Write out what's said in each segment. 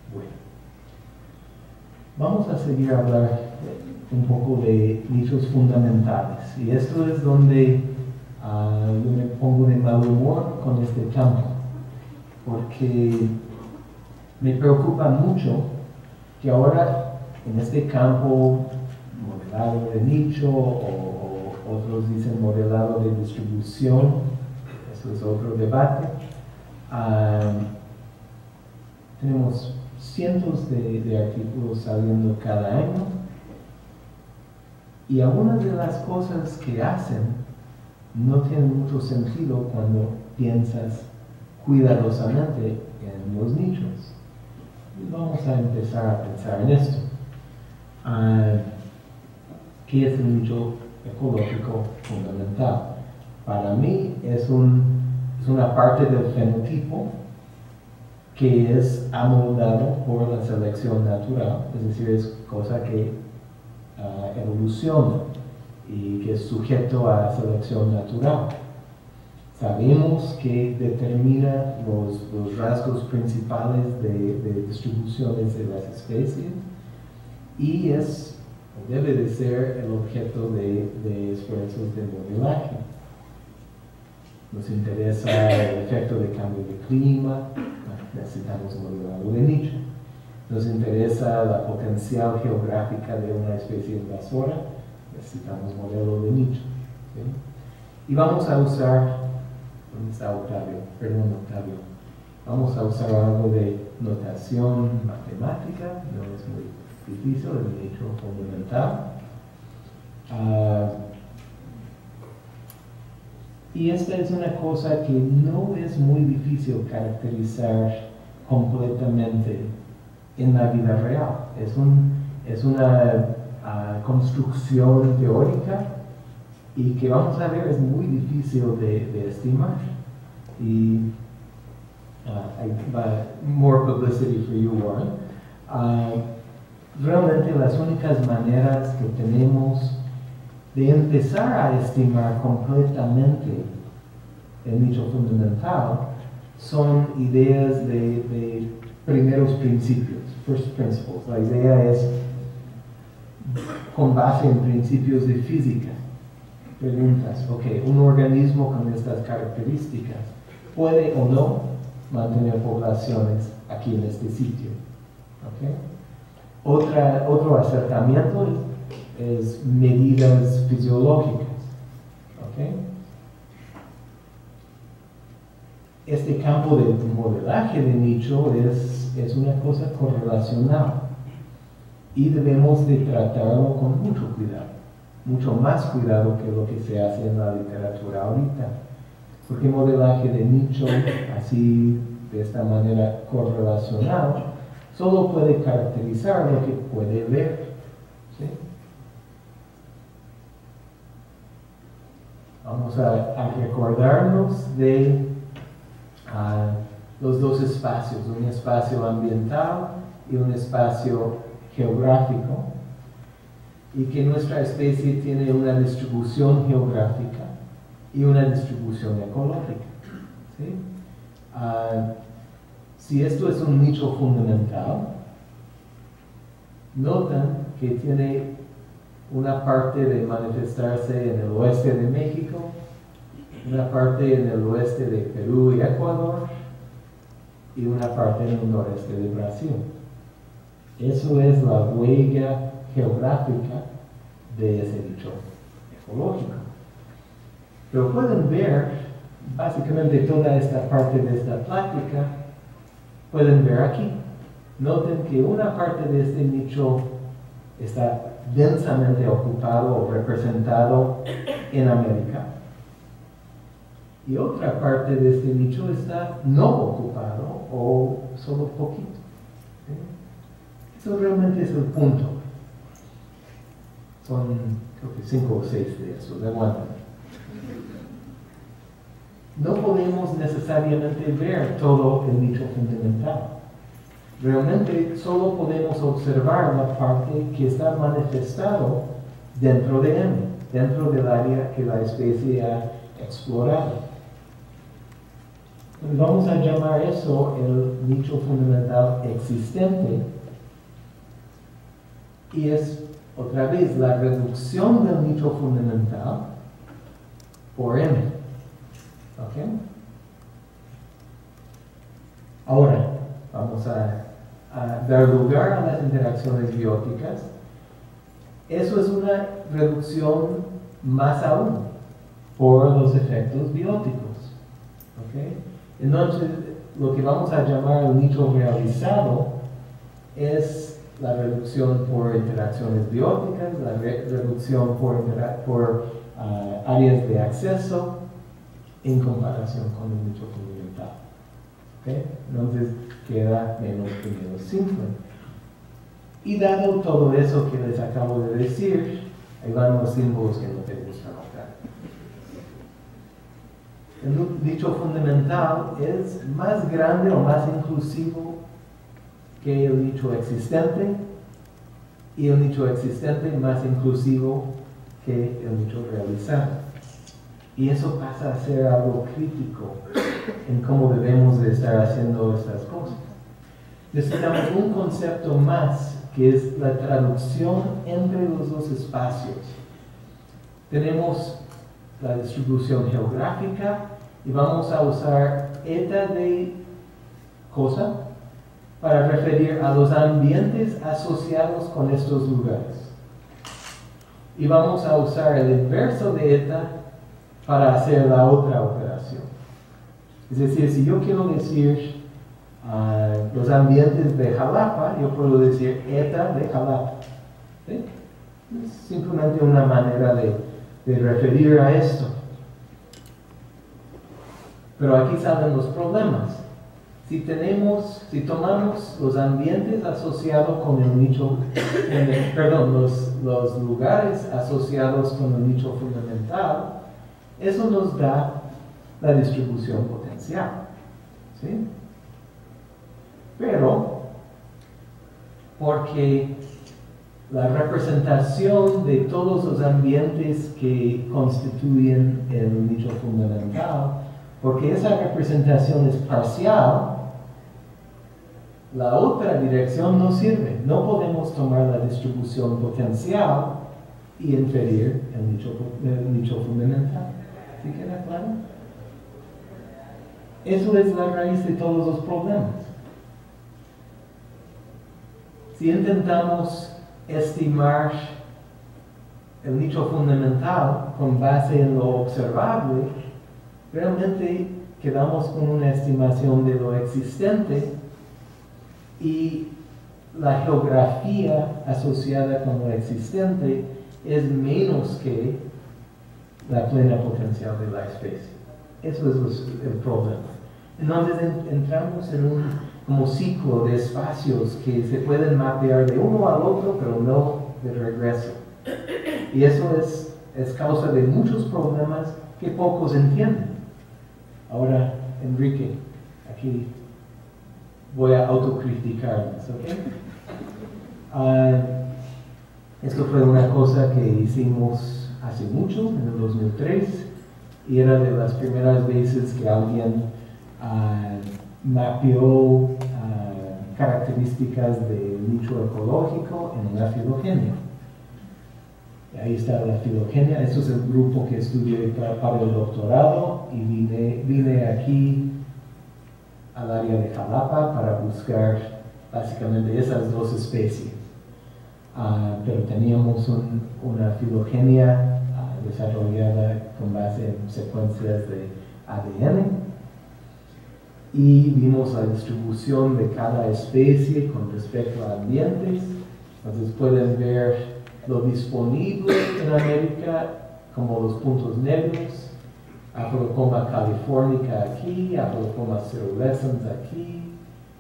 Bueno, vamos a seguir a hablar un poco de nichos fundamentales. Y esto es donde yo me pongo de mal humor con este campo, porque me preocupa mucho que ahora en este campo modelado de nicho o otros dicen modelado de distribución, eso es otro debate, tenemos cientos de artículos saliendo cada año y algunas de las cosas que hacen no tienen mucho sentido cuando piensas cuidadosamente en los nichos. Y vamos a empezar a pensar en esto. ¿Qué es el nicho ecológico fundamental? Para mí es una parte del fenotipo que es amoldado por la selección natural, es decir, es cosa que evoluciona y que es sujeto a selección natural. Sabemos que determina los rasgos principales de distribuciones de las especies y debe de ser el objeto de esfuerzos de modelaje. Nos interesa el efecto de cambio de clima, necesitamos modelado de nicho. Nos interesa la potencial geográfica de una especie invasora, necesitamos modelo de nicho. ¿Sí? Y vamos a usar, ¿dónde está Octavio? Perdón, Octavio. Vamos a usar algo de notación matemática, no es muy difícil, el nicho fundamental. Y esta es una cosa que no es muy difícil caracterizar completamente en la vida real. Es una construcción teórica y que vamos a ver es muy difícil de estimar. Y more publicity for you, Warren. Realmente las únicas maneras que tenemos de empezar a estimar completamente el nicho fundamental son ideas de primeros principios, first principles. La idea es con base en principios de física. Preguntas, ok, un organismo con estas características puede o no mantener poblaciones aquí en este sitio. Okay. Otro acercamiento es medidas fisiológicas. Okay. Este campo de modelaje de nicho es una cosa correlacional y debemos de tratarlo con mucho cuidado, mucho más cuidado que lo que se hace en la literatura ahorita, porque modelaje de nicho así de esta manera correlacional solo puede caracterizar lo que puede ver. ¿Sí? Vamos a recordarnos de los dos espacios, un espacio ambiental y un espacio geográfico, y que nuestra especie tiene una distribución geográfica y una distribución ecológica. ¿Sí? Si esto es un nicho fundamental, notan que tiene una parte de manifestarse en el oeste de México, una parte en el oeste de Perú y Ecuador, y una parte en el noreste de Brasil. Eso es la huella geográfica de ese nicho ecológico. Pero pueden ver, básicamente toda esta parte de esta plática, pueden ver aquí. Noten que una parte de este nicho está densamente ocupado o representado en América. Y otra parte de este nicho está no ocupado o solo poquito. ¿Sí? Eso realmente es el punto. Son, creo que 5 o 6 de esos, aguantan. No podemos necesariamente ver todo el nicho fundamental. Realmente solo podemos observar la parte que está manifestado dentro de M, dentro del área que la especie ha explorado. Vamos a llamar eso el nicho fundamental existente. Y es, otra vez, la reducción del nicho fundamental por M. ¿Ok? Ahora, vamos a dar lugar a las interacciones bióticas. Eso es una reducción más aún por los efectos bióticos. ¿Okay? Entonces, lo que vamos a llamar el nicho realizado es la reducción por interacciones bióticas, la reducción por áreas de acceso en comparación con el nicho fundamental. ¿Okay? Entonces, queda menos y menos simple. Y dado todo eso que les acabo de decir, ahí van los símbolos que no te gustan acá. El nicho fundamental es más grande o más inclusivo que el nicho existente, y el nicho existente más inclusivo que el nicho realizado. Y eso pasa a ser algo crítico en cómo debemos de estar haciendo estas cosas. Necesitamos un concepto más, que es la traducción entre los dos espacios. Tenemos la distribución geográfica y vamos a usar eta de cosa para referir a los ambientes asociados con estos lugares. Y vamos a usar el inverso de eta para hacer la otra operación. Es decir, si yo quiero decir los ambientes de Jalapa, yo puedo decir eta de Jalapa. ¿Sí? Es simplemente una manera de referir a esto. Pero aquí salen los problemas. Si tomamos los ambientes asociados con el nicho, los lugares asociados con el nicho fundamental, eso nos da la distribución potencial. ¿Sí? Pero, porque la representación de todos los ambientes que constituyen el nicho fundamental, porque esa representación es parcial, la otra dirección no sirve. No podemos tomar la distribución potencial y inferir el nicho fundamental. ¿Sí queda claro? Eso es la raíz de todos los problemas. Si intentamos estimar el nicho fundamental con base en lo observable, realmente quedamos con una estimación de lo existente y la geografía asociada con lo existente es menos que la plena potencial de la especie. Eso es el problema. Entonces entramos en un como ciclo de espacios que se pueden mapear de uno al otro, pero no de regreso. Y eso es causa de muchos problemas que pocos entienden. Ahora, Enrique, aquí voy a autocriticarnos, ¿ok? Esto fue una cosa que hicimos hace mucho, en el 2003, y era de las primeras veces que alguien mapeó características del nicho ecológico en una filogenia. Y ahí está la filogenia. Esto es el grupo que estudié para el doctorado, y vine aquí al área de Jalapa para buscar básicamente esas dos especies. Pero teníamos una filogenia desarrollada con base en secuencias de ADN, y vimos la distribución de cada especie con respecto a ambientes. Entonces pueden ver lo disponible en América como los puntos negros, Aphelocoma californica aquí, Aphelocoma cerulescens aquí.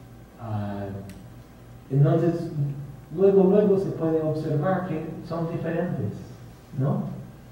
Entonces, luego se puede observar que son diferentes, ¿no?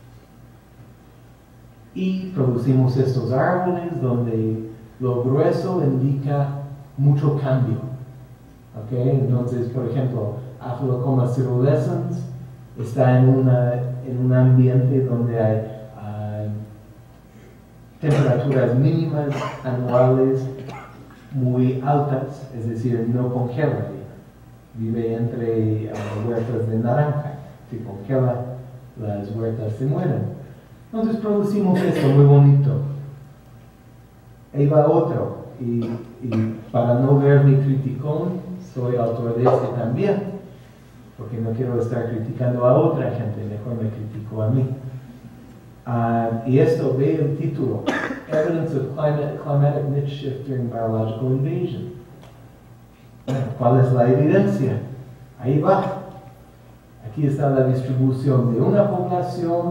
Y producimos estos árboles donde lo grueso indica mucho cambio. ¿Okay? Entonces, por ejemplo, Aphelocoma cerulescens está en un ambiente donde hay temperaturas mínimas anuales muy altas, es decir, no congela. Vive entre huertas de naranja. Si congela, las huertas se mueren. Entonces producimos esto muy bonito. Ahí va otro. Y para no verme criticón, soy autor de este también. Porque no quiero estar criticando a otra gente, mejor me critico a mí. Y esto, ve el título, Evidence of Climatic Niche Shift During Biological Invasion. ¿Cuál es la evidencia? Ahí va. Aquí está la distribución de una población,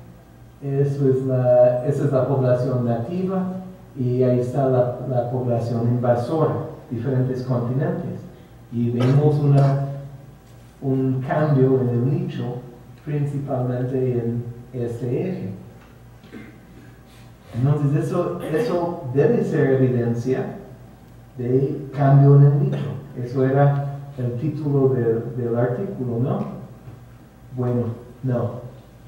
esa es la población nativa, y ahí está la población invasora, diferentes continentes. Y vemos un cambio en el nicho, principalmente en este eje. Entonces eso debe ser evidencia de cambio en el nicho. Eso era el título del artículo, ¿no? Bueno, no.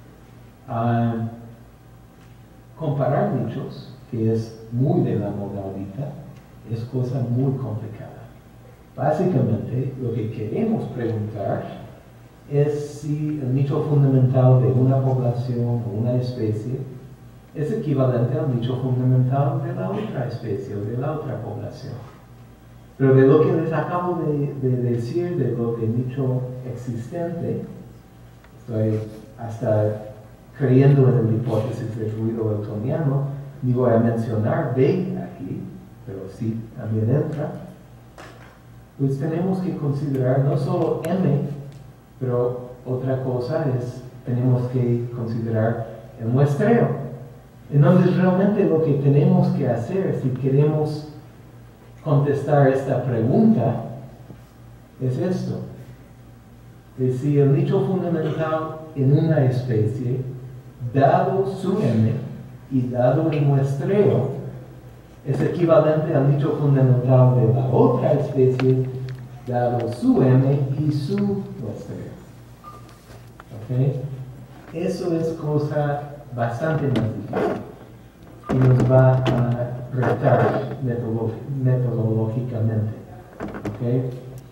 Comparar nichos, que es muy de la moda ahorita, es cosa muy complicada. Básicamente, lo que queremos preguntar es si el nicho fundamental de una población o una especie es equivalente al nicho fundamental de la otra especie o de la otra población. Pero de lo que les acabo de decir, de lo de nicho existente, estoy hasta creyendo en la hipótesis del ruido eltoniano, ni voy a mencionar B aquí, pero sí también entra. Pues tenemos que considerar no solo M, pero otra cosa es, tenemos que considerar el muestreo. Entonces realmente lo que tenemos que hacer si queremos contestar esta pregunta es esto. Es si el nicho fundamental en una especie, dado su M y dado el muestreo, es equivalente al nicho fundamental de la otra especie, dado su M y su muestreo. ¿Okay? Eso es cosa bastante más difícil y nos va a retar metodológicamente. ¿Okay?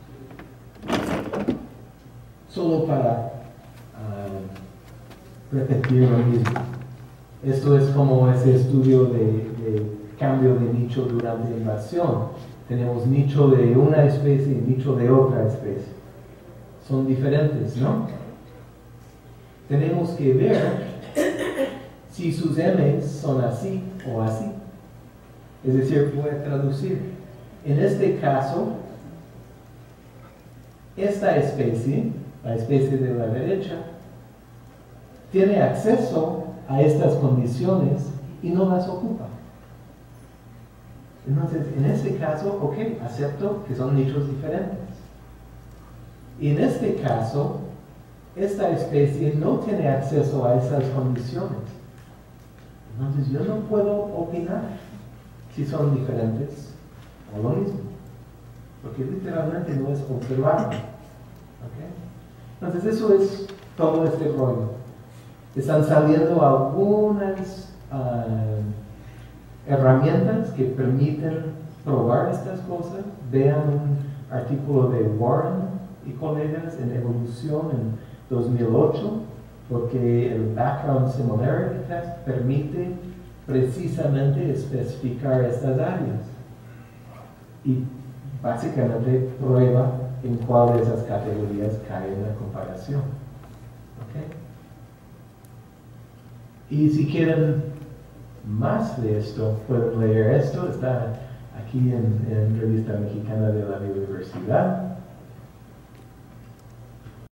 Solo para repetir lo mismo. Esto es como ese estudio de cambio de nicho durante invasión. Tenemos nicho de una especie y nicho de otra especie. Son diferentes, ¿no? Tenemos que ver si sus M's son así o así. Es decir, voy a traducir. En este caso, esta especie, la especie de la derecha, tiene acceso a estas condiciones y no las ocupa. Entonces, en este caso, ok, acepto que son nichos diferentes. Y en este caso, esta especie no tiene acceso a esas condiciones. Entonces, yo no puedo opinar si son diferentes o lo mismo. Porque literalmente no es observable. ¿Okay? Entonces, eso es todo este rollo. Están saliendo algunas herramientas que permiten probar estas cosas. Vean un artículo de Warren y colegas en Evolución en 2008, porque el Background Similarity Test permite precisamente especificar estas áreas y básicamente prueba en cuál de esas categorías cae en la comparación. ¿Okay? Y si quieren más de esto, pueden leer esto, está aquí en Revista Mexicana de la Biodiversidad.